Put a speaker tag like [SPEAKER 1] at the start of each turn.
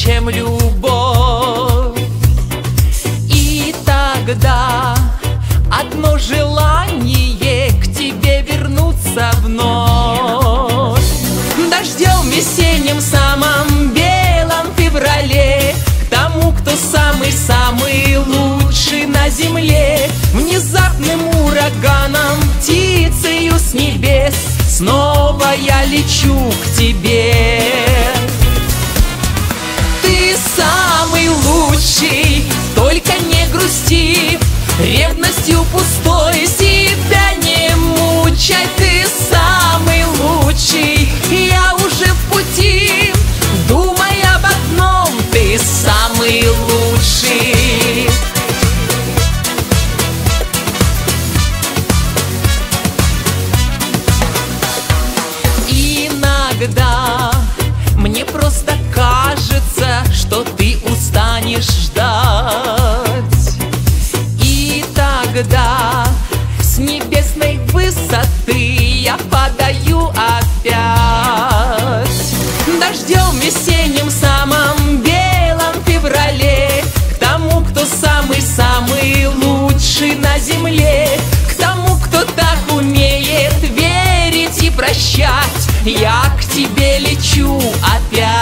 [SPEAKER 1] чем любовь. И тогда одно желание к тебе вернуться вновь. Дождем весенним, самом белом феврале, к тому, кто самый-самый лучший на земле. Внезапным ураганом, птицею с небес, снова я лечу к тебе. Ты самый лучший, только не грусти, ревностью пустой себя не мучай. Ты самый лучший, я уже в пути, думай об одном, ты самый лучший. Иногда мне просто кажется, что ты устанешь ждать. И тогда с небесной высоты я падаю опять. Дождем весенним, самом белом феврале, к тому, кто самый-самый лучший на земле, к тому, кто так умеет верить и прощать, я к тебе лечу опять.